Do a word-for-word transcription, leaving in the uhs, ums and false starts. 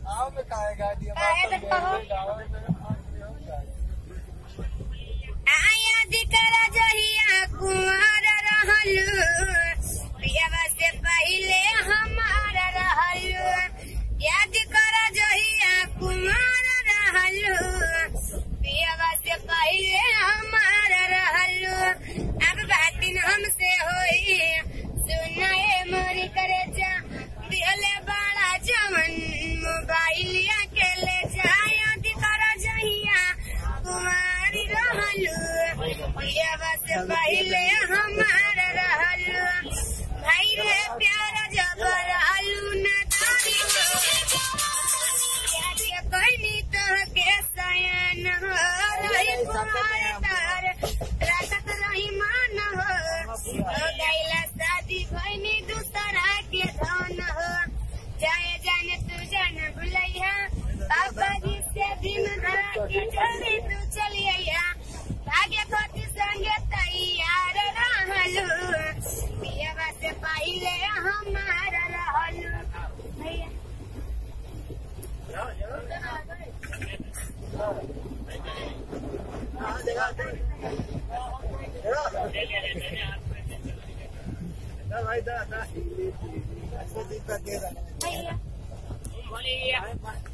आया दिकरा जहिया कुंवर रहलू पियवा से पहले हमार रहलू याद करा जहिया कुंवर रहलू पियवा से पहले हमार रहलू अब बातिन हमसे होई सुनाए मोरी करे जा दिले बड़ा जवन मोबाइलिया के ले जाया दिकरा जहिया कुंवारी रहलू पियवा से पहले हमार रहलू भाई रे प्यार जब रहलू न तारी याद कहनी तो के सयन हो रही कुमार तार रात रही मान हो गैला शादी भैनी दूसरा के धन हो जाए जाने तू जान भुलैया बाबा जी से दिन धरा के जल्दी तू चलिया भाग्य कोटि संगे तैयार रहलू पियवा से पहले हमार रहलू भैया भाई दा दा ऐसे दिन का दे रहा है।